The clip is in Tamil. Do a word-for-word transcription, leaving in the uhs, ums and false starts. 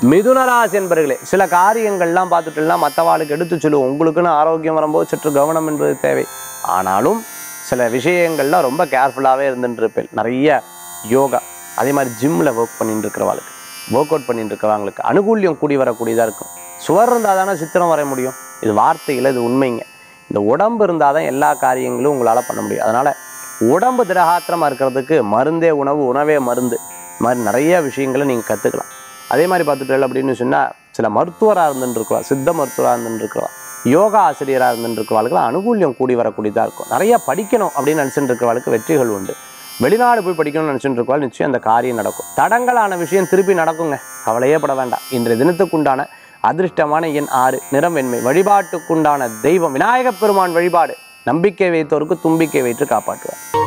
மிதுன ராசி என்பர்களே, சில காரியங்கள்லாம் பார்த்துட்டுலாம் மற்றவாளுக்கு எடுத்து சொல்லுவோம். உங்களுக்குன்னு ஆரோக்கியம் வரும்போது சற்று கவனம் என்பது தேவை. ஆனாலும் சில விஷயங்கள்லாம் ரொம்ப கேர்ஃபுல்லாகவே இருந்துட்டு இருப்பேன். நிறைய யோகா, அதே மாதிரி ஜிம்மில் ஒர்க் பண்ணிட்டு இருக்கிறவாளுக்கு, ஒர்க் அவுட் பண்ணிட்டு இருக்கிறவங்களுக்கு அனுகூல்யம் கூடி வரக்கூடியதாக இருக்கும். சுவர் இருந்தால் தானே சித்திரம் வரைய முடியும். இது வார்த்தையில் இது உண்மைங்க. இந்த உடம்பு இருந்தால் தான் எல்லா காரியங்களும் உங்களால் பண்ண முடியும். அதனால் உடம்பு திடகாத்திரமாக இருக்கிறதுக்கு மருந்தே உணவு, உணவே மருந்து, இது மாதிரி நிறைய விஷயங்களை நீங்கள் கற்றுக்கலாம். அதே மாதிரி பார்த்துட்டு அப்படின்னு சொன்னால் சில மருத்துவராக இருந்துருக்குவா, சித்த மருத்துவராக இருந்துருக்குவா, யோகா ஆசிரியராக இருந்துருக்கிறவாளுக்குலாம் அனுகூல்யம் கூடி வரக்கூடியதாக இருக்கும். நிறைய படிக்கணும் அப்படின்னு நினச்சிட்டு இருக்கிறவாளுக்கு வெற்றிகள் உண்டு. வெளிநாடு போய் படிக்கணும்னு நினச்சிட்டு இருக்கவாள் நிச்சயம் அந்த காரியம் நடக்கும். தடங்கலான விஷயம் திருப்பி நடக்குங்க, கவலையே பட வேண்டாம். இன்றைய தினத்துக்குண்டான அதிர்ஷ்டமான எண் ஆறு, நிறம் வெண்மை. வழிபாட்டுக்குண்டான தெய்வம் விநாயகப் பெருமான் வழிபாடு. நம்பிக்கை வைத்தோருக்கு தும்பிக்கை வைத்து காப்பாற்றுவார்.